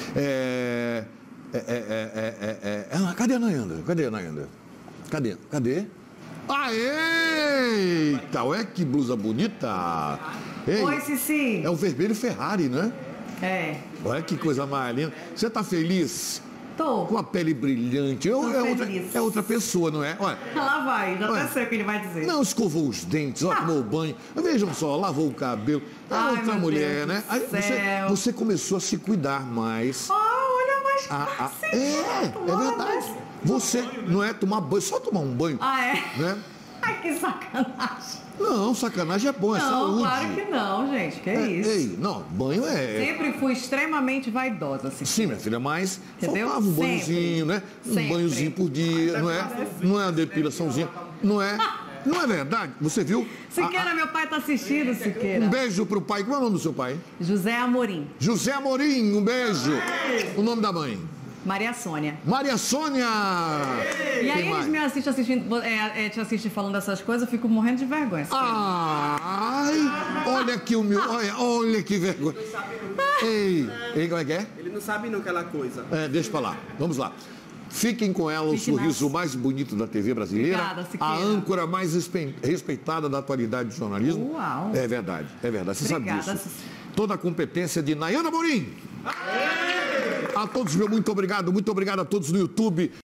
Cadê a Nayanda? Cadê? Eita, olha que blusa bonita. Ei, oi, Cici. É o vermelho Ferrari, né? É. Olha que coisa mais linda. Você tá feliz? Tô. Com a pele brilhante. É outra pessoa, não é? Olha, lá vai, já até sei o que ele vai dizer. não escovou os dentes, ó, tomou banho. Vejam só, lavou o cabelo. Outra mulher, né? Aí você começou a se cuidar mais. Olha mais É verdade. Você não é tomar banho, só tomar um banho. Né? Ai, que sacanagem. Não, sacanagem é bom, é saúde. Não, claro que não, gente, que isso. Ei, não, banho Sempre fui extremamente vaidosa, assim. Sim, minha filha, mas entendeu? faltava um banhozinho, né? Um banhozinho por dia, não é? Não é uma depilaçãozinha, não é? Não é verdade? Você viu? Siqueira, meu pai tá assistindo, Siqueira. Um beijo pro pai. Qual é o nome do seu pai? José Amorim. José Amorim, um beijo. O nome da mãe? Maria Sônia. Maria Sônia! E aí eles me te assistem falando dessas coisas, eu fico morrendo de vergonha. Olha aqui o meu... Olha que vergonha. Ei, como é que é? Ele não sabe não aquela coisa. Deixa pra lá. Vamos lá. Fiquem com ela, o sorriso mais bonito da TV brasileira. Obrigada, Siqueira. A âncora mais respeitada da atualidade do jornalismo. Uau. É verdade. Você Obrigada, sabe disso. Toda a competência de Nayanda Amorim. A todos, meu muito obrigado a todos no YouTube.